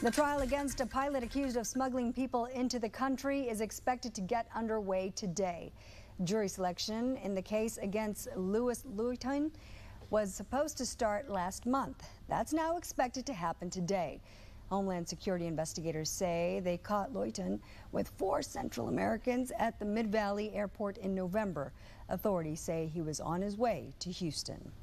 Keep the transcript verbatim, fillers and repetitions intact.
The trial against a pilot accused of smuggling people into the country is expected to get underway today. Jury selection in the case against Louis Luyton was supposed to start last month. That's now expected to happen today. Homeland Security investigators say they caught Luyton with four Central Americans at the Mid-Valley Airport in November. Authorities say he was on his way to Houston.